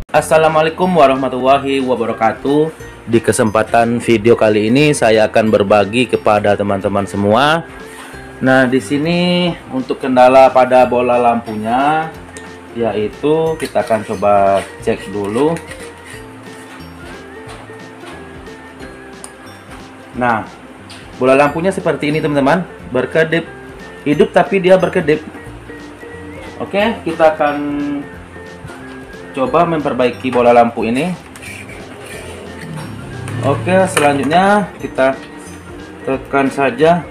Assalamualaikum warahmatullahi wabarakatuh. Di kesempatan video kali ini saya akan berbagi kepada teman-teman semua. Nah, di sini untuk kendala pada bola lampunya, yaitu kita akan coba cek dulu. Nah, bola lampunya seperti ini teman-teman, berkedip, hidup tapi dia berkedip. Oke, kita akan coba memperbaiki bola lampu ini. Oke, selanjutnya kita tekan saja.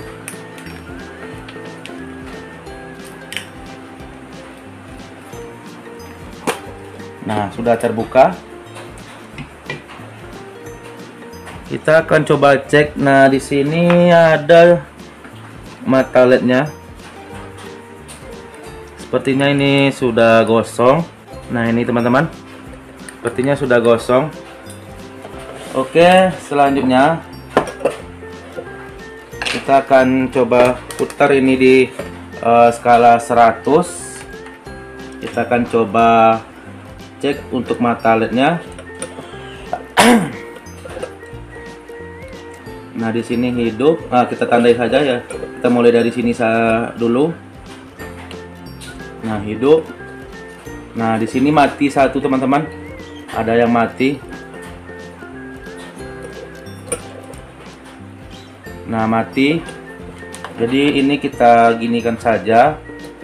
Nah, sudah terbuka. Kita akan coba cek. Nah, di sini ada mata LED-nya. Sepertinya ini sudah gosong. Nah, ini teman-teman, sepertinya sudah gosong. Oke, selanjutnya kita akan coba putar ini di skala 100. Kita akan coba cek untuk mata LED-nya. Nah, di sini hidup. Nah, kita tandai saja ya. Kita mulai dari sini dulu. Nah, hidup. Nah, di sini mati satu teman-teman. Ada yang mati. Nah, mati. Jadi ini kita ginikan saja.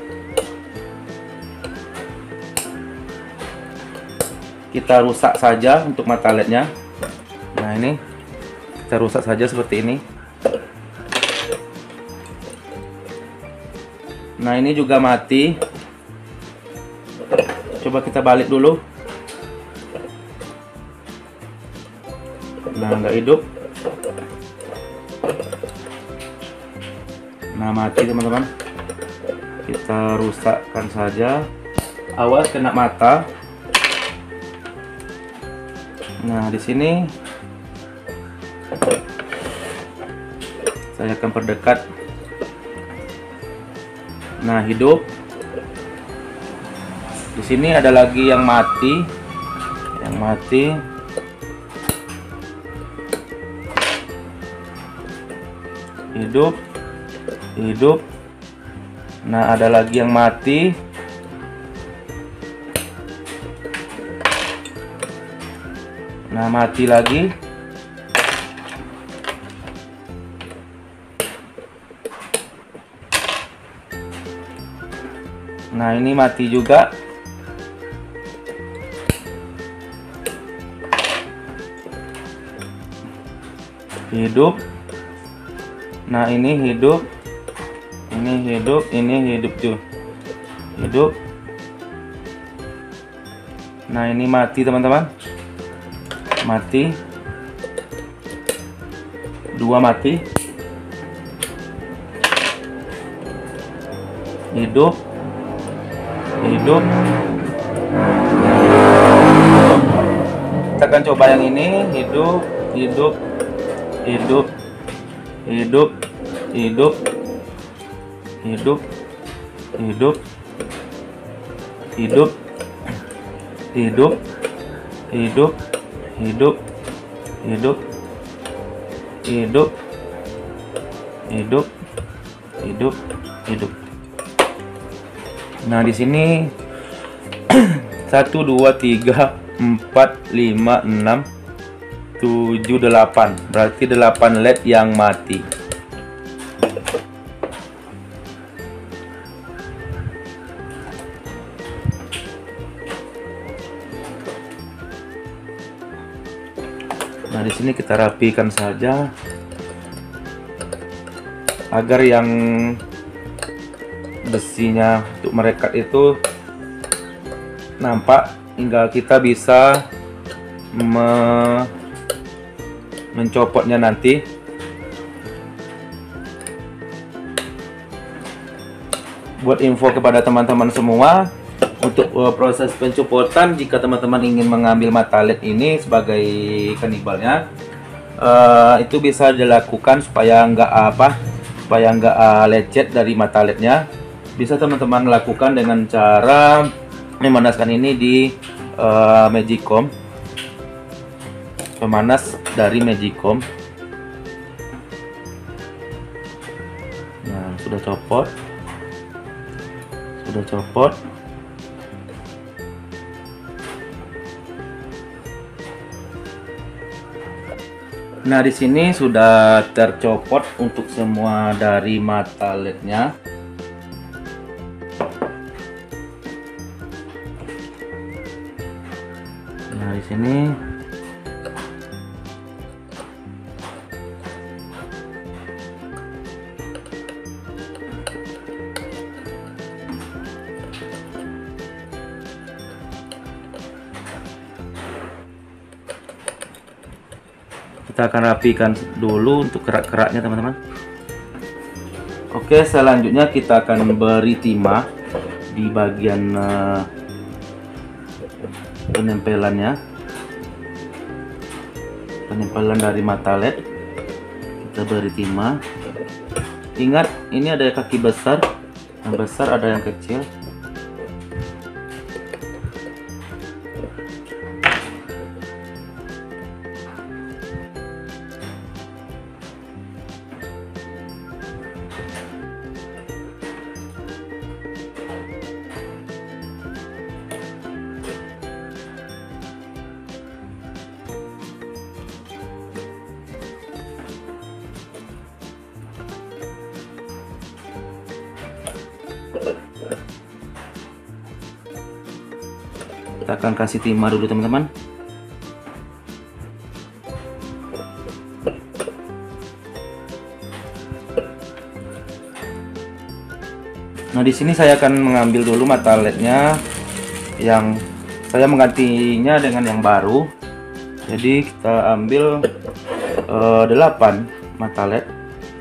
Kita rusak saja untuk mata LED-nya. Nah, ini kita rusak saja seperti ini. Nah, ini juga mati. Coba kita balik dulu. Nah, nggak hidup. Nah, mati teman-teman. Kita rusakkan saja. Awas kena mata. Nah, di sini saya akan perdekat. Nah, hidup. Di sini ada lagi yang mati. Hidup. Nah, ada lagi yang mati. Nah, mati lagi. Nah, ini mati juga. Hidup. Nah, ini hidup. Ini hidup tuh. Hidup. Nah, ini mati teman-teman. Mati. Dua mati. Hidup. Kita akan coba yang ini. Hidup. Nah, di sini 1 2 3 4 5 6 7 8, berarti 8 LED yang mati. Nah, di sini kita rapikan saja agar yang besinya untuk merekat itu nampak, hingga kita bisa mencopotnya nanti. Buat info kepada teman-teman semua, untuk proses pencopotan, jika teman-teman ingin mengambil mata LED ini sebagai kanibalnya, itu bisa dilakukan supaya nggak lecet dari mata LED-nya. Bisa teman-teman lakukan dengan cara memanaskan ini di Magicom, pemanas dari Magicom. Nah, sudah copot. Nah, di sini sudah tercopot untuk semua dari mata LED-nya. Nah, di sini kita akan rapikan dulu untuk kerak-keraknya, teman-teman. Oke, selanjutnya kita akan beri timah di bagian penempelan dari mata LED. Kita beri timah. Ingat, ini ada kaki besar, yang besar ada yang kecil. Kita akan kasih timah dulu, teman-teman. Nah, di sini saya akan mengambil dulu mata LED-nya, yang saya menggantinya dengan yang baru. Jadi kita ambil 8 mata LED.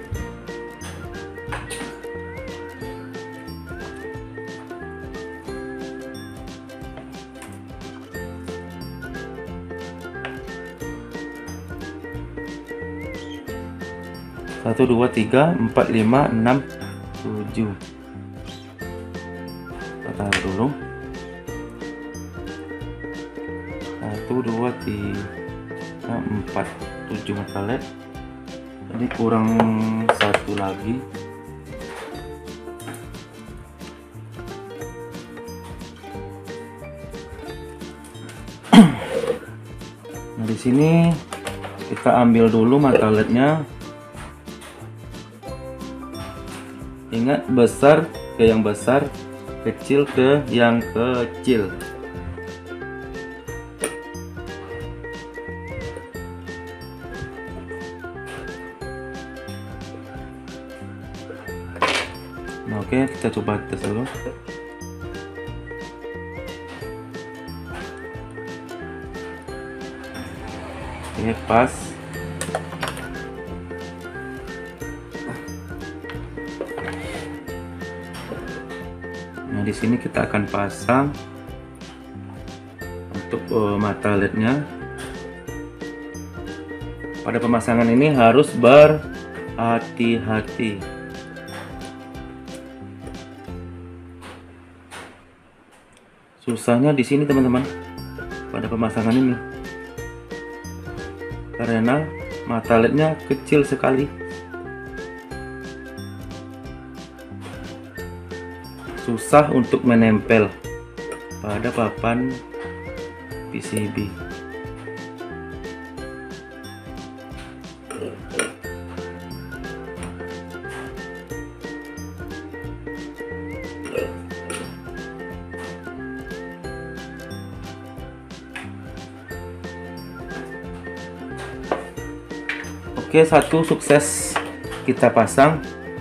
Satu, dua, tiga, 4, 5, 6, 7. Kita taruh dulu. 1, 2, 3, 4, 7 mata LED. Jadi kurang satu lagi. Nah, di sini kita ambil dulu mata LED-nya. Ingat, besar ke yang besar, kecil ke yang kecil. Nah, oke, kita coba tes dulu. Oke, pas. Nah, di sini kita akan pasang untuk mata LED-nya. Pada pemasangan ini harus berhati-hati. Susahnya di sini, teman-teman, pada pemasangan ini, karena mata LED-nya kecil sekali. Susah untuk menempel pada papan PCB. Oke, satu sukses kita pasang.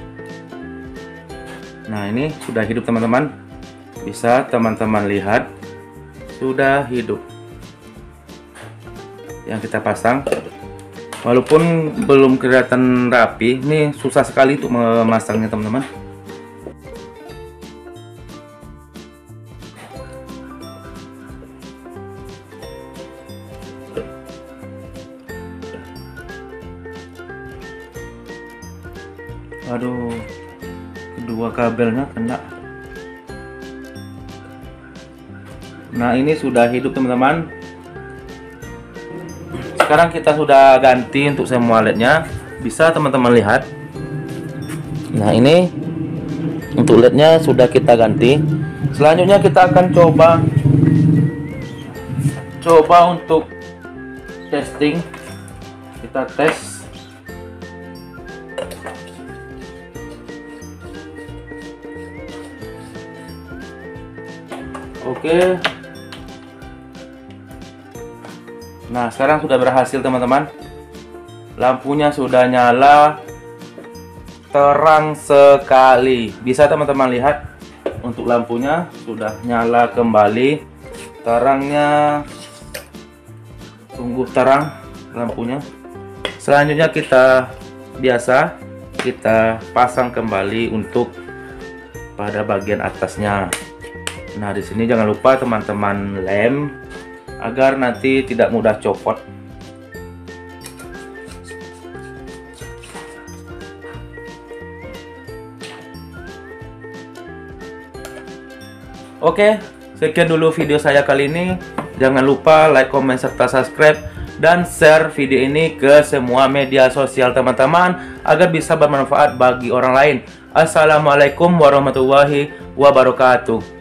Nah, ini sudah hidup, teman-teman. Bisa teman-teman lihat, sudah hidup yang kita pasang. Walaupun belum kelihatan rapi, ini susah sekali untuk memasangnya, teman-teman. Aduh, kedua kabelnya kena. Nah, ini sudah hidup teman-teman. Sekarang kita sudah ganti untuk semua lednya. Bisa teman-teman lihat. Nah, ini untuk lednya sudah kita ganti. Selanjutnya kita akan coba untuk testing. Kita tes. Oke. Nah, sekarang sudah berhasil teman-teman. Lampunya sudah nyala, terang sekali. Bisa teman-teman lihat, untuk lampunya sudah nyala kembali. Terangnya sungguh terang lampunya. Selanjutnya kita pasang kembali untuk pada bagian atasnya. Nah, di sini jangan lupa teman-teman lem agar nanti tidak mudah copot. Oke, sekian dulu video saya kali ini. Jangan lupa like, comment, serta subscribe dan share video ini ke semua media sosial teman-teman agar bisa bermanfaat bagi orang lain. Assalamualaikum warahmatullahi wabarakatuh.